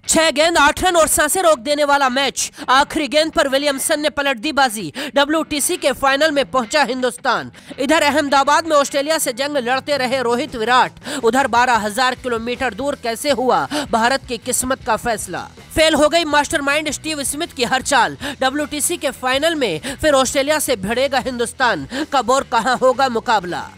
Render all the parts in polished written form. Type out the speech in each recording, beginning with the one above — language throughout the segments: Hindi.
6 गेंद 8 रन और सांसें रोक देने वाला मैच। आखिरी गेंद पर विलियमसन ने पलट दी बाजी। WTC के फाइनल में पहुंचा हिंदुस्तान। इधर अहमदाबाद में ऑस्ट्रेलिया से जंग लड़ते रहे रोहित विराट। उधर 12,000 किलोमीटर दूर कैसे हुआ भारत की किस्मत का फैसला। फेल हो गई मास्टरमाइंड स्टीव स्मिथ की हर चाल। WTC के फाइनल में फिर ऑस्ट्रेलिया से भिड़ेगा हिंदुस्तान। कब और कहां होगा मुकाबला।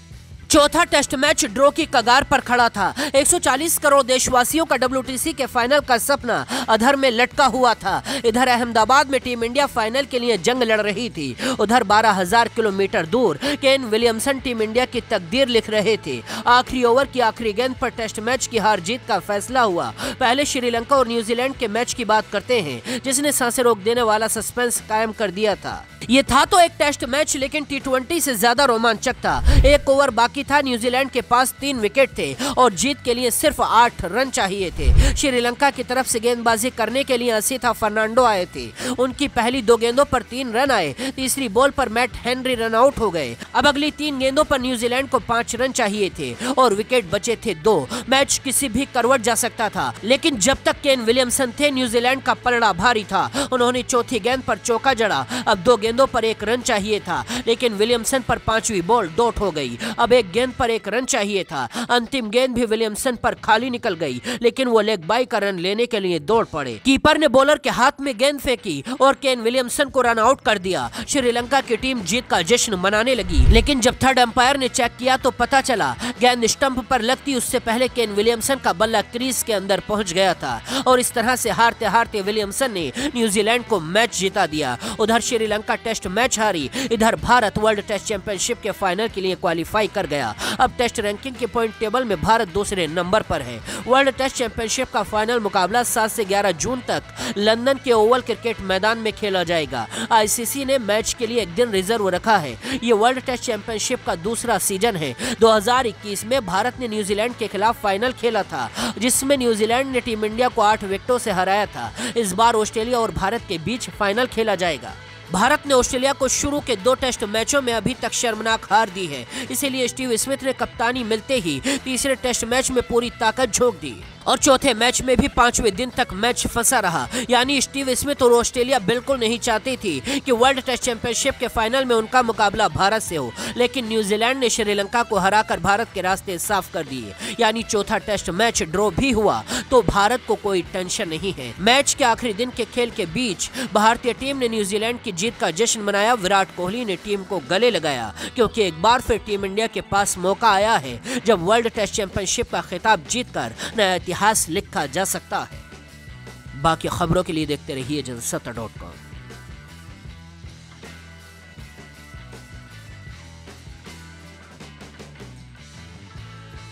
चौथा टेस्ट मैच ड्रॉ की कगार पर खड़ा था। 140 करोड़ देशवासियों का WTC के फाइनल का सपना अधर में लटका हुआ था। इधर अहमदाबाद में टीम इंडिया फाइनल के लिए जंग लड़ रही थी। उधर 12,000 किलोमीटर दूर केन विलियमसन टीम इंडिया की तकदीर लिख रहे थे। आखिरी ओवर की आखिरी गेंद पर टेस्ट मैच की हार जीत का फैसला हुआ। पहले श्रीलंका और न्यूजीलैंड के मैच की बात करते हैं, जिसने सांसें रोक देने वाला सस्पेंस कायम कर दिया था। ये था तो एक टेस्ट मैच, लेकिन T20 से ज्यादा रोमांचक था। एक ओवर बाकी था, न्यूजीलैंड के पास 3 विकेट थे और जीत के लिए सिर्फ 8 रन चाहिए थे। श्रीलंका की तरफ से गेंदबाजी करने के लिए असीथा फर्नांडो आए थे। उनकी पहली 2 गेंदों पर 3 रन आए। तीसरी बॉल पर मैट हेनरी रन आउट हो गए। अब अगली 3 गेंदों पर न्यूजीलैंड को 5 रन चाहिए थे और विकेट बचे थे 2। मैच किसी भी करवट जा सकता था, लेकिन जब तक केन विलियमसन थे न्यूजीलैंड का पलड़ा भारी था। उन्होंने चौथी गेंद पर चौका जड़ा। अब 2 गेंदों पर 1 रन चाहिए था, लेकिन विलियमसन पर 5वीं बॉल डॉट हो गई। अब 1 गेंद पर 1 रन चाहिए था। अंतिम गेंद भी विलियमसन पर खाली निकल गई, लेकिन वो लेग बाई का रन लेने के लिए दौड़ पड़े। कीपर ने बॉलर के हाथ में गेंद फेंकी और केन विलियमसन को रन आउट कर दिया। श्रीलंका की टीम जीत का जश्न मनाने लगी, लेकिन जब थर्ड अंपायर ने चेक किया तो पता चला गेंद स्टंप पर लगती उससे पहले केन विलियमसन का बल्ला क्रीज के अंदर पहुंच गया था और इस तरह से हारते हारते विलियमसन ने न्यूजीलैंड को मैच जिता दिया। उधर श्रीलंका टेस्ट मैच हारी। इधर भारत वर्ल्ड टेस्ट चैंपियनशिप के फाइनल के लिए क्वालिफाई कर गया। अब टेस्ट रैंकिंग के पॉइंट टेबल में भारत दूसरे नंबर पर है। वर्ल्ड टेस्ट चैंपियनशिप का फाइनल मुकाबला 7 से 11 जून तक लंदन के ओवल क्रिकेट मैदान में खेला जाएगा। ICC ने मैच के लिए एक दिन रिजर्व रखा है। ये वर्ल्ड टेस्ट चैंपियनशिप का दूसरा सीजन है। 2021 में भारत ने न्यूजीलैंड के खिलाफ फाइनल खेला था, जिसमें न्यूजीलैंड ने टीम इंडिया को 8 विकेटों से हराया था। इस बार ऑस्ट्रेलिया और भारत के बीच फाइनल खेला जाएगा। भारत ने ऑस्ट्रेलिया को शुरू के 2 टेस्ट मैचों में अभी तक शर्मनाक हार दी है। इसीलिए स्टीव स्मिथ ने कप्तानी मिलते ही तीसरे टेस्ट मैच में पूरी ताकत झोंक दी और चौथे मैच में भी 5वें दिन तक मैच फंसा रहा। यानी स्टीव स्मिथ और ऑस्ट्रेलिया बिल्कुल नहीं चाहती थी कि वर्ल्ड टेस्ट चैंपियनशिप के फाइनल में उनका मुकाबला भारत से हो, लेकिन न्यूजीलैंड ने श्रीलंका को हराकर भारत के रास्ते साफ कर दिए। यानी चौथा टेस्ट मैच ड्रॉ भी हुआ तो भारत को कोई टेंशन नहीं है। मैच के आखिरी दिन के खेल के बीच भारतीय टीम ने न्यूजीलैंड की जीत का जश्न मनाया। विराट कोहली ने टीम को गले लगाया, क्योंकि एक बार फिर टीम इंडिया के पास मौका आया है जब वर्ल्ड टेस्ट चैंपियनशिप का खिताब जीतकर नया इतिहास लिखा जा सकता है। बाकी खबरों के लिए देखते रहिए जनसत्ता.com।